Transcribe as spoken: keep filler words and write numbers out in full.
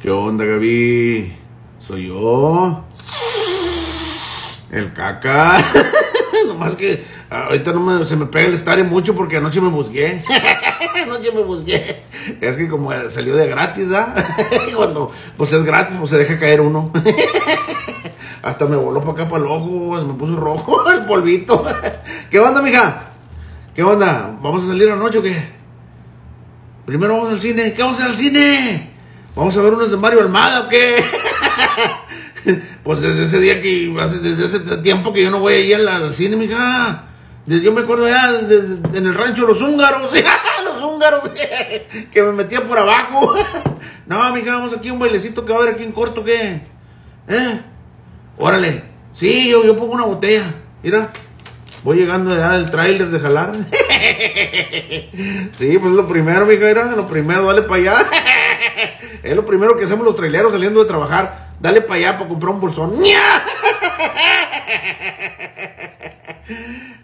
¿Qué onda, Gaby? Soy yo. El caca. Nomás que ahorita no me, se me pega el estar mucho porque anoche me busqué. Anoche me busqué. Es que como salió de gratis, ¿ah? Cuando pues es gratis, pues se deja caer uno. Hasta me voló para acá para el ojo, me puso rojo el polvito. ¿Qué onda, mija? ¿Qué onda? ¿Vamos a salir anoche o qué? Primero vamos al cine. ¿Qué vamos a ir al cine? ¿Vamos a ver unos de Mario Almada o qué? Pues desde ese día que, hace, desde ese tiempo que yo no voy a ir al, al cine, mija. Yo me acuerdo ya de, de, en el rancho Los Húngaros, los húngaros, que me metía por abajo. No, mija, vamos aquí a un bailecito que va a haber aquí en corto, ¿qué? ¿Eh? Órale. Sí, yo, yo pongo una botella. Mira, voy llegando ya del tráiler de jalar. Sí, pues lo primero, mija, mira, lo primero, dale para allá. Es lo primero que hacemos los traileros saliendo de trabajar. Dale para allá para comprar un bolsón.